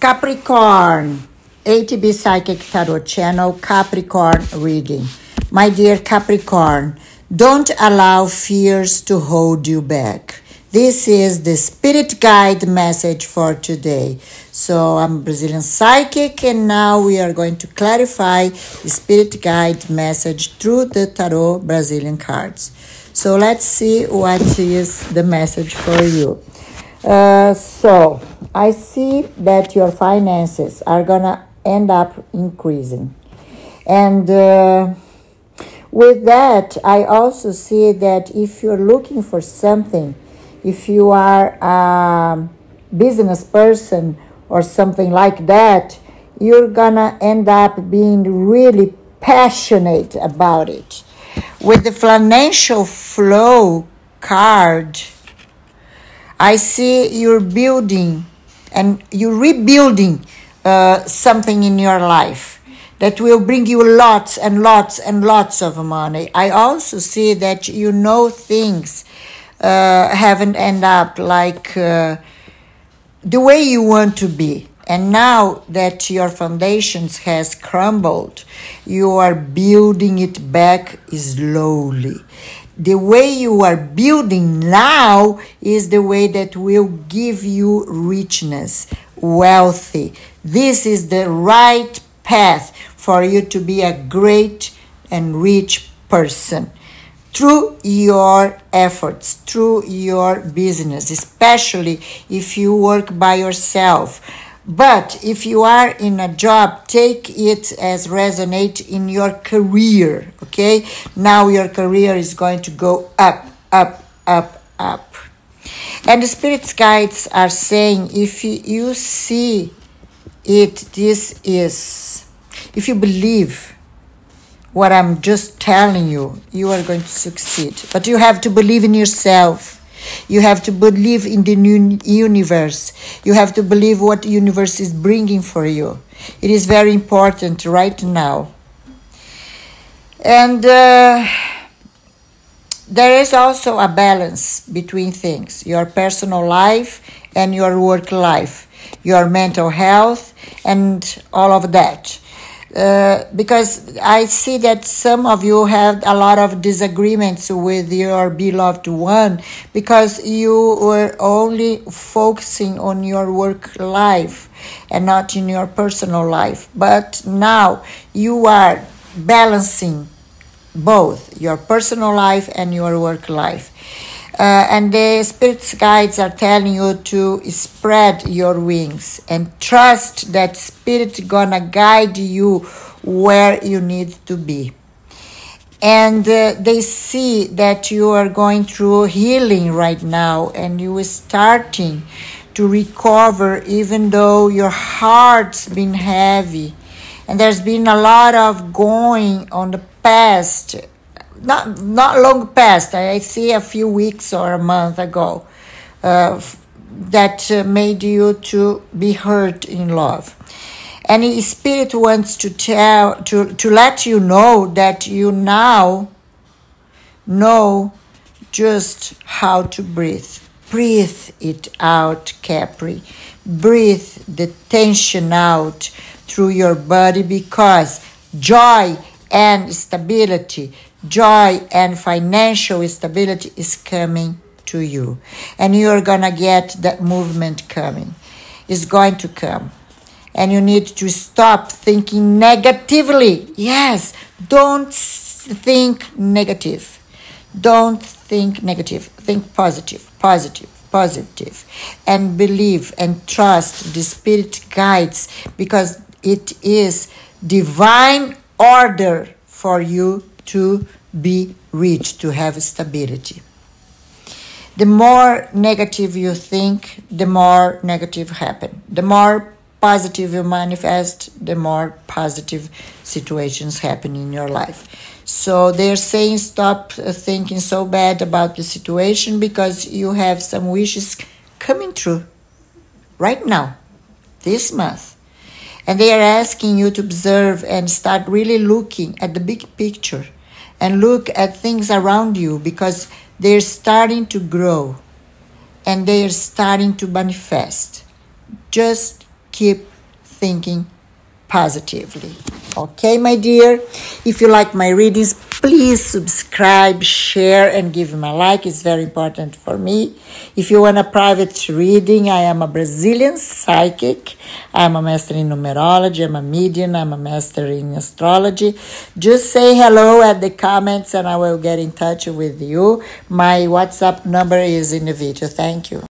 Capricorn, ATB Psychic Tarot Channel, Capricorn reading. My dear Capricorn, don't allow fears to hold you back. This is the spirit guide message for today. So I'm Brazilian Psychic, and now we are going to clarify the spirit guide message through the Tarot Brazilian cards. So let's see what is the message for you. So I see that your finances are gonna end up increasing, and with that I also see that if you're looking for something, if you are a business person or something like that, you're gonna end up being really passionate about it. With the financial flow card, I see you're building and you're rebuilding something in your life that will bring you lots and lots and lots of money. I also see that things haven't ended up like the way you want to be. And now that your foundations has crumbled, you are building it back slowly. The way you are building now is the way that will give you richness, wealthy. This is the right path for you to be a great and rich person through your efforts, through your business, especially if you work by yourself. But if you are in a job, take it as resonate in your career, okay? Now your career is going to go up, up, up, up. And the spirit guides are saying, if you see it, if you believe what I'm just telling you, you are going to succeed. But you have to believe in yourself. You have to believe in the new universe. You have to believe what the universe is bringing for you. It is very important right now. And there is also a balance between things. Your personal life and your work life. Your mental health and all of that. Because I see that some of you have a lot of disagreements with your beloved one because you were only focusing on your work life and not in your personal life. But now you are balancing both your personal life and your work life. And the spirit guides are telling you to spread your wings and trust that spirit gonna guide you where you need to be. And they see that you are going through healing right now, and you are starting to recover, even though your heart's been heavy. And there's been a lot of going on the past. Not long past, I see a few weeks or a month ago, that made you to be hurt in love. And the spirit wants to let you know that you now know just how to breathe. Breathe it out, Capri. Breathe the tension out through your body, because joy and stability, joy and financial stability is coming to you. And you're gonna get that movement coming. It's going to come. And you need to stop thinking negatively. Yes, don't think negative. Don't think negative. Think positive, positive, positive. And believe and trust the spirit guides, because it is divine order for you to be rich, to have stability. The more negative you think, the more negative happen. The more positive you manifest, the more positive situations happen in your life. So they're saying stop thinking so bad about the situation, because you have some wishes coming true right now, this month. And they are asking you to observe and start really looking at the big picture and look at things around you, because they're starting to grow and they're starting to manifest. Just keep thinking positively. Okay, my dear? If you like my readings, please subscribe, share, and give me a like. It's very important for me. If you want a private reading, I am a Brazilian psychic. I'm a master in numerology. I'm a medium. I'm a master in astrology. Just say hello at the comments and I will get in touch with you. My WhatsApp number is in the video. Thank you.